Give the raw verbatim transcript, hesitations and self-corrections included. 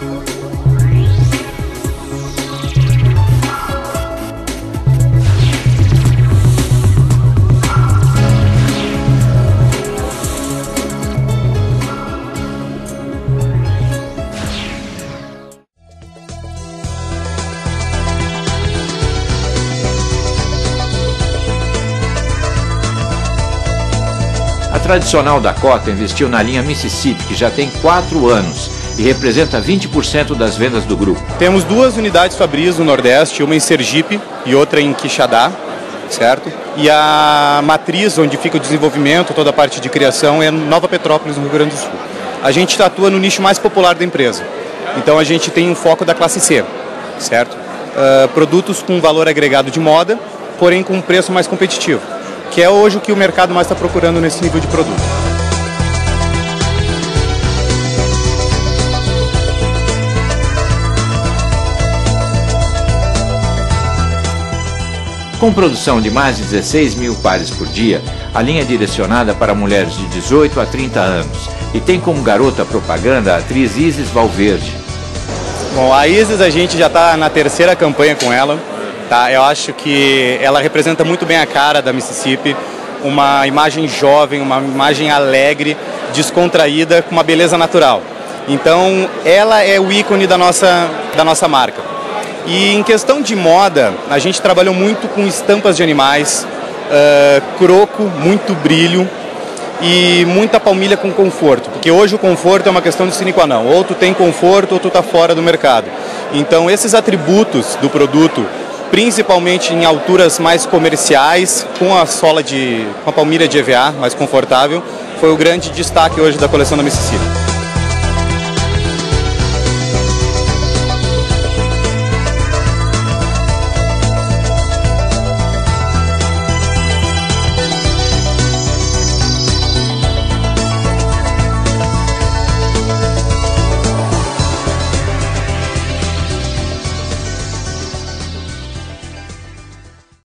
A tradicional Dakota investiu na linha Mississippi, que já tem quatro anos e representa vinte por cento das vendas do grupo. Temos duas unidades Fabris no Nordeste, uma em Sergipe e outra em Quixadá, certo? E a matriz, onde fica o desenvolvimento, toda a parte de criação, é Nova Petrópolis, no Rio Grande do Sul. A gente atua no nicho mais popular da empresa, então a gente tem um foco da classe C, certo? Uh, produtos com valor agregado de moda, porém com um preço mais competitivo, que é hoje o que o mercado mais está procurando nesse nível de produto. Com produção de mais de dezesseis mil pares por dia, a linha é direcionada para mulheres de dezoito a trinta anos e tem como garota propaganda a atriz Isis Valverde. Bom, a Isis a gente já está na terceira campanha com ela. Tá, eu acho que ela representa muito bem a cara da Mississippi, uma imagem jovem, uma imagem alegre, descontraída, com uma beleza natural. Então, ela é o ícone da nossa, da nossa marca. E em questão de moda, a gente trabalhou muito com estampas de animais, uh, croco, muito brilho e muita palmilha com conforto, porque hoje o conforto é uma questão de sine qua non, ou tu tem conforto ou tu está fora do mercado. Então, esses atributos do produto, principalmente em alturas mais comerciais, com a sola de, com a palmilha de E V A mais confortável, foi o grande destaque hoje da coleção da Mississippi.